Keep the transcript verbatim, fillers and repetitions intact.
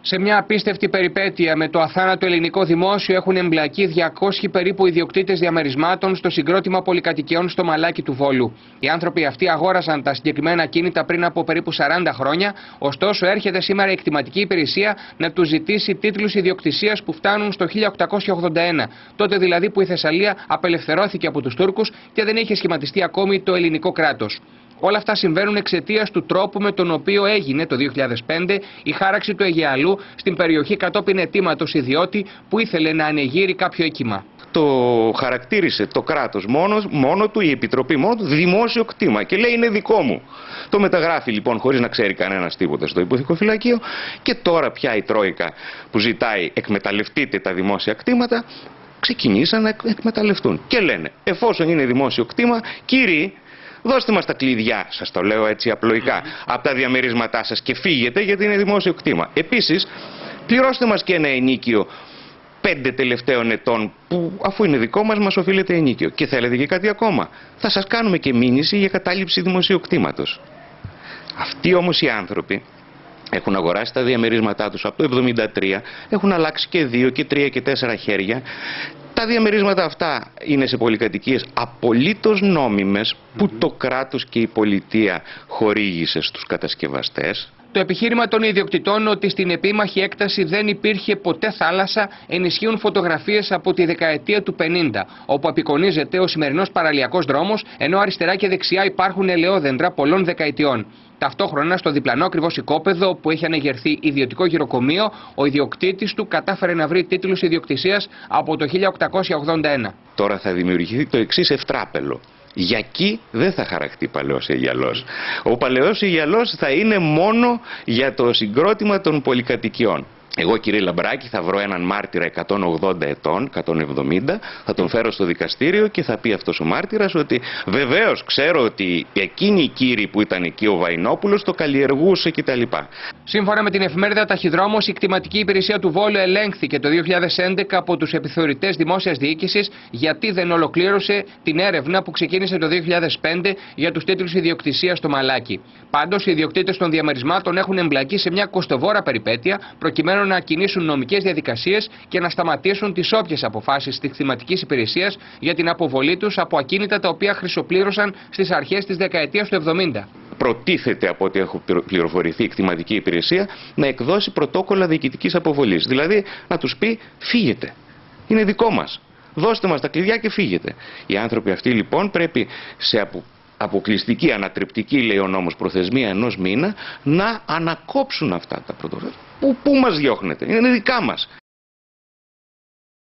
Σε μια απίστευτη περιπέτεια με το αθάνατο ελληνικό δημόσιο έχουν εμπλακεί διακόσιοι περίπου ιδιοκτήτες διαμερισμάτων στο συγκρότημα πολυκατοικιών στο Μαλάκι του Βόλου. Οι άνθρωποι αυτοί αγόρασαν τα συγκεκριμένα ακίνητα πριν από περίπου σαράντα χρόνια, ωστόσο έρχεται σήμερα η εκτιματική υπηρεσία να τους ζητήσει τίτλους ιδιοκτησίας που φτάνουν στο χίλια οκτακόσια ογδόντα ένα, τότε δηλαδή που η Θεσσαλία απελευθερώθηκε από τους Τούρκους και δεν είχε σχηματιστεί ακόμη το ελληνικό κράτος. Όλα αυτά συμβαίνουν εξαιτίας του τρόπου με τον οποίο έγινε το δύο χιλιάδες πέντε η χάραξη του Αιγαιαλού στην περιοχή κατόπιν αιτήματος ιδιώτη που ήθελε να ανεγείρει κάποιο οίκημα. Το χαρακτήρισε το κράτος μόνο, μόνο του, η Επιτροπή μόνο του, δημόσιο κτήμα και λέει είναι δικό μου. Το μεταγράφει λοιπόν χωρίς να ξέρει κανένας τίποτα στο υποθηκοφυλακείο και τώρα πια η Τρόικα που ζητάει εκμεταλλευτείτε τα δημόσια κτήματα ξεκινήσαν να εκμεταλλευτούν και λένε εφόσον είναι δημόσιο κτήμα κύριοι, δώστε μας τα κλειδιά, σας το λέω έτσι απλοϊκά, mm-hmm. από τα διαμερίσματά σας και φύγετε γιατί είναι δημόσιο κτήμα. Επίσης, πληρώστε μας και ένα ενίκιο πέντε τελευταίων ετών που αφού είναι δικό μας μας οφείλεται ενίκιο. Και θέλετε και κάτι ακόμα. Θα σας κάνουμε και μήνυση για κατάληψη δημοσίου κτήματος. Αυτοί όμως οι άνθρωποι έχουν αγοράσει τα διαμερίσματά τους από το εβδομήντα τρία, έχουν αλλάξει και δύο και τρία και τέσσερα χέρια. Τα διαμερίσματα αυτά είναι σε πολυκατοικίες απολύτως νόμιμες που mm-hmm. το κράτος και η πολιτεία χορήγησε στους κατασκευαστές. Το επιχείρημα των ιδιοκτητών ότι στην επίμαχη έκταση δεν υπήρχε ποτέ θάλασσα ενισχύουν φωτογραφίες από τη δεκαετία του πενήντα, όπου απεικονίζεται ο σημερινός παραλιακός δρόμος, ενώ αριστερά και δεξιά υπάρχουν ελαιόδεντρα πολλών δεκαετιών. Ταυτόχρονα, στο διπλανό ακριβώς οικόπεδο που έχει ανεγερθεί ιδιωτικό γυροκομείο, ο ιδιοκτήτης του κατάφερε να βρει τίτλους ιδιοκτησίας από το χίλια οκτακόσια ογδόντα ένα. Τώρα θα δημιουργηθεί το εξής ευτράπελο. Για εκεί δεν θα χαραχτεί παλαιός Αιγιαλός. Ο παλαιός Αιγιαλός θα είναι μόνο για το συγκρότημα των πολυκατοικιών. Εγώ κύριε Λαμπράκη θα βρω έναν μάρτυρα εκατόν ογδόντα ετών, εκατόν εβδομήντα, θα τον φέρω στο δικαστήριο και θα πει αυτός ο μάρτυρας ότι βεβαίως ξέρω ότι εκείνοι οι κύριοι που ήταν εκεί ο Βαϊνόπουλος το καλλιεργούσε κτλ. Σύμφωνα με την εφημερίδα Ταχυδρόμος, η κτηματική υπηρεσία του Βόλου ελέγχθηκε το δύο χιλιάδες έντεκα από τους επιθεωρητές δημόσιας διοίκησης γιατί δεν ολοκλήρωσε την έρευνα που ξεκίνησε το δύο χιλιάδες πέντε για τους τίτλους ιδιοκτησίας στο Μαλάκι. Πάντως, οι ιδιοκτήτες των διαμερισμάτων έχουν εμπλακεί σε μια κοστοβόρα περιπέτεια προκειμένου να κινήσουν νομικές διαδικασίες και να σταματήσουν τις όποιες αποφάσεις της κτηματικής υπηρεσίας για την αποβολή τους από ακίνητα τα οποία χρυσοπλήρωσαν στις αρχές της δεκαετίας του εβδομήντα. Προτίθεται από ό,τι έχω πληροφορηθεί η κτηματική υπηρεσία να εκδώσει πρωτόκολλα διοικητικής αποβολής. Δηλαδή να τους πει φύγετε, είναι δικό μας, δώστε μας τα κλειδιά και φύγετε. Οι άνθρωποι αυτοί λοιπόν πρέπει σε απο... αποκλειστική, ανατρεπτική λέει ο νόμος προθεσμία ενός μήνα να ανακόψουν αυτά τα πρωτόκολλα. Πού, πού μας διώχνετε, είναι δικά μας.